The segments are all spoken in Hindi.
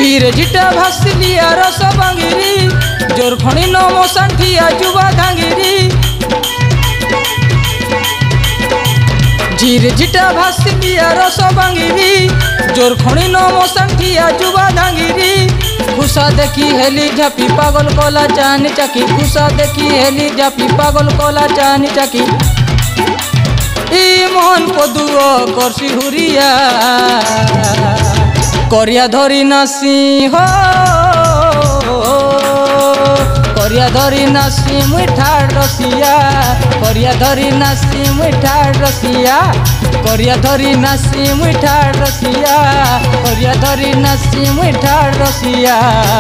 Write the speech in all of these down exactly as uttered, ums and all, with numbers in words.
झीरे झिटा भासिलिया रस बांगिरी जोर खणी नमो सांठिया जुबा धांगिरी झीरे झिटा भासिलिया रस बांगिरी जोर खणी नमो सांठिया जुबा धांगिरी खुशा देखी हेली झापी पागल कोला चानी चाकी खुशा देखी हेली झापी पागल कोला चानी चाकी ई मोहन पदुओ करसी हुरिया करिया धरी नासी हो करिया धरी नासी मुठाड़ रसिया करिया धरी नासी मुठाड़ रसिया करिया धरी नासी मुठाड़ रसिया करिया धरी नासी मुठाड़ रसिया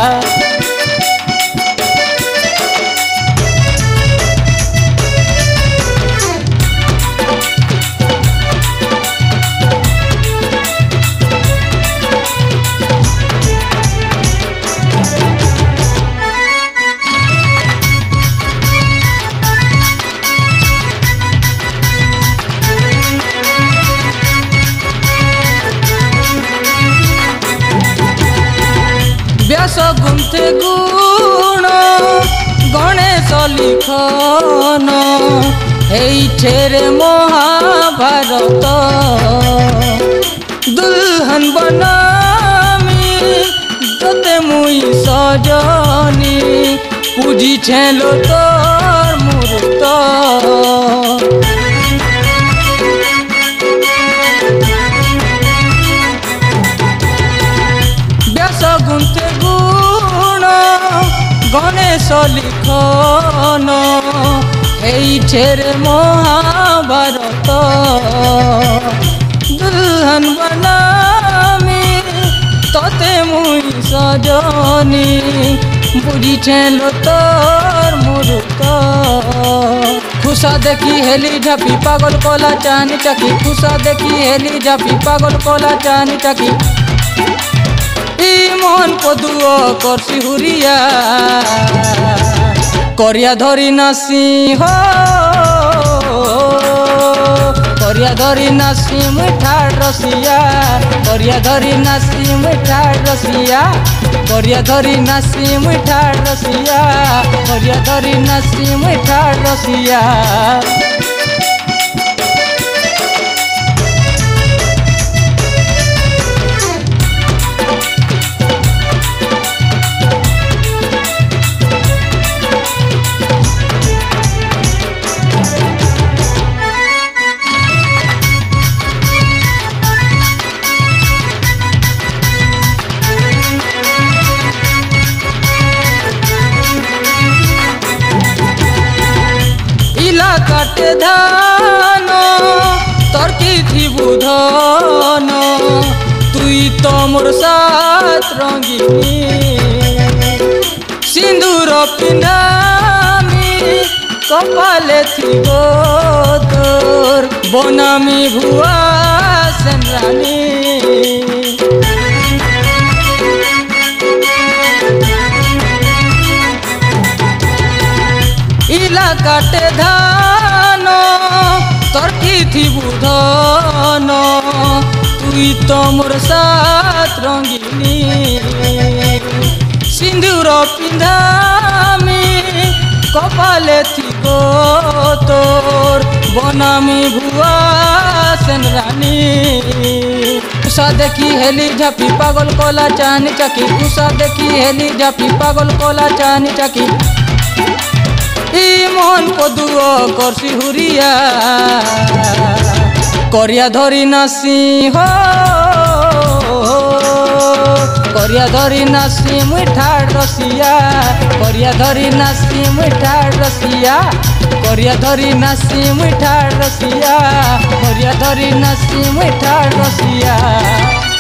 व्यास गुंथे गुण गणेश लिखन एठेरे महाभारत दुल्हन बनामी तोते मुई सजनी पूजी छेलो तोर मूर्त गुंथे गुण गणेश लिखन एठेरे महाभारत दुल्हन बनामी तोते मुई सजनी बुझी छेलो तोर मूर्त खुशा देखी हेली झापी पागल कोला चानी चाकी खुशा देखी हेली झापी पागल कोला चानी चाकी मोहन पदुओ करसी हुरिया करिया धरी नासी हो करिया धरी नासी मुठाड़ रसिया करिया धरी नासी मुठाड़ रसिया करिया धरी नासी मुठाड़ रसिया करिया धरी नासी मुठाड़ रसिया काटे धान तर्की थी बुधन तुई तो मोर साथ रंगीनी सिंदूर पिंडामी कपाले थी गोदर बनामी भुआ सेनरानी इला काटे धान तर्की थी बुधन तुई तो मोर साथ रंगीनी सिंदूर पिंधामी कपाले थी गोतर बनामी भुआ सेनरानी खुशा देखी हेली झापी पागल कोला चानी चाकी खुशा देखी हेली झापी पागल कोला चानी चाकी ई मोहन पदुओ करसी हुरिया करिया धरी नासी हो करिया धरी नासी मुठाड़ रसिया करिया धरी नासी मुठाड़ रसिया करिया धरी नासी मुठाड़ रसिया करिया धरी नासी मुठाड़ रसिया।